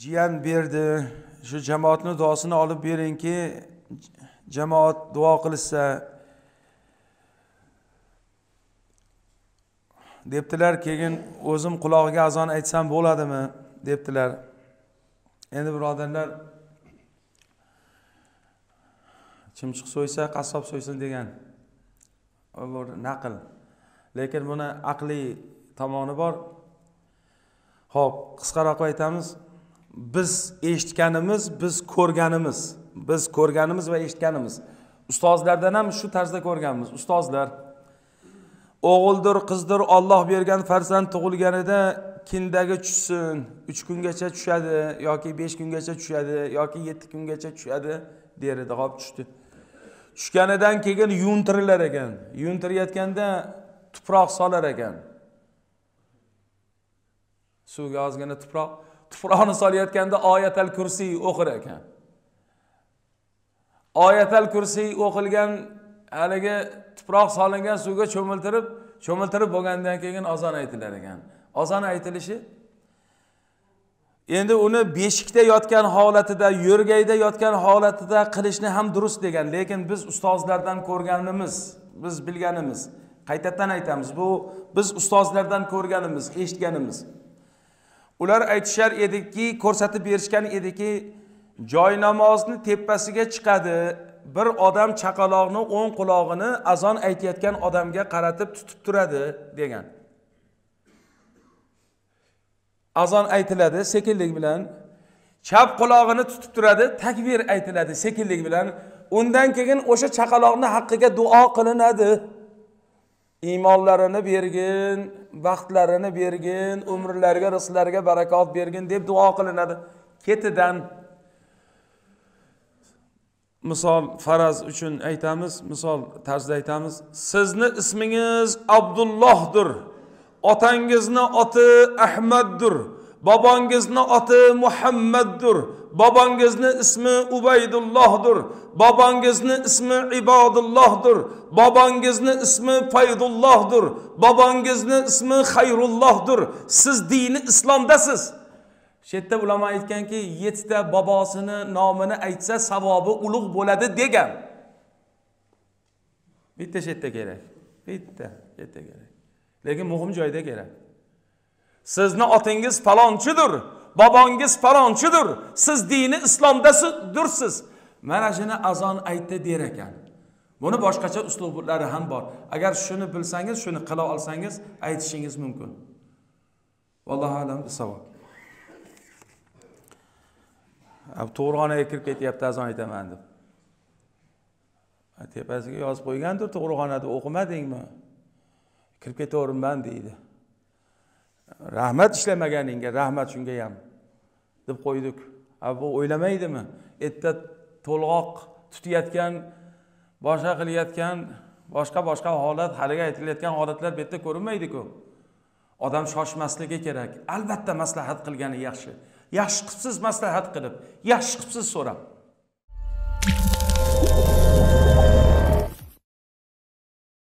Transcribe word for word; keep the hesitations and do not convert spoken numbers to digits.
jiyan berdi. Shu jamoatning duosini olib beringki, jamoat duo qilsa debdilar. Keyin o'zim quloqiga azon aytsam bo'ladimi debdilar. Endi birodarlar, chimchiq so'ysa qassob so'ysin degan bu naql. Lekin buni aqliy tomoni bor. Xo'p, qisqaroq aytamiz. Biz eshitganimiz, biz ko'rganimiz, biz ko'rganimiz va eshitganimiz. Ustozlardan ham shu tarzda ko'rganmiz. Ustozlar o'g'ildir, qizdir, Alloh bergan farzand tug'ilganida kindagi tushsin, uch kungacha tushadi yoki besh kungacha tushadi yoki yetti kungacha tushadi der edi. Xo'p, tushdi. Tushganidan keyin yuntirilar ekan. Yuntirayotganda tuproq solar ekan. Suvga ozgina tuproq, tuproqni solayotganda Oyatul Kursiy o'qir ekan. Oyatul Kursiy o'qilgan haligi tuproq solingan suvga cho'miltirib, cho'miltirib bo'lgandan keyin azon aytilar ekan. Azon aytilishi endi uni beshikda yotgan holatida, yo'rgayda yotgan holatida qilishni ham durust degan. Lekin biz ustozlardan ko'rganimiz, biz bilganimiz, qaytadan aytamiz, bu biz ustozlardan ko'rganimiz, eshitganimiz. Ular aytishar ediki, ko'rsatib berishgan ediki, joy namozni tepasiga chiqadi, bir odam chaqaloqni o'ng qulog'ini azon aytayotgan odamga qaratib tutib turadi degan. Azon aytiladi sekinlik bilan, chap qulog'ini tutib turadi, takbir aytiladi sekinlik bilan. Undan keyin o'sha chaqaloqni haqqiga duo qilinadi. Iymonlarini bergin, vaqtlarini bergin, umrlariga, rizqlariga barakot bergin deb duo qilinadi. Ketidan misol faraz uchun aytamiz, misol tarzda aytamiz. Sizni ismingiz Abdullohdir. Otangizni oti Ahmaddir. Babongizni oti Muhammaddir. Babongizni ismi Ubaydullohdir. Babongizni ismi Ibodullohdir. Babongizni ismi Faydullohdir. Babongizni ismi Xayrullohdir. Siz dini islomdasiz. Shetda ulamo aytganki, yettita bobosini nomini aytsa savobi ulug' bo'ladi degan. Bitta shetda kerak. Bitta shetda kerak. Lekin muhim joyda kerak. Sizni otingiz falonchidir, babongiz falonchidir, siz dini islomdadirsiz. Mana shuni azon aytdi der ekan. Buni boshqacha uslublari ham bor. Agar shuni bilsangiz, shuni qila olsangiz aytishingiz mumkin. Vallohu alam bisavob. Ab to'g'rixonaga kirib ketyapti azon aytaman deb. Tepasiga yozib qo'ygandir, to'g'rixonada o'qimadingmi? Kirib ketaverman deydi. Rahmat ishlamaganingga, rahmat shunga ham deb qo'ydik. Bu o'ylamaydimi? Erta to'lg'oq tutayotgan, boshqa qilayotgan, boshqa-boshqa holat, haliga aytilayotgan holatlar bu yerda ko'rinmaydi-ku. Odam shoshmasligi kerak. Albatta maslahat qilgani yaxshi. Yaxshi qilibsiz maslahat qilib, yaxshi qilibsiz so'rab.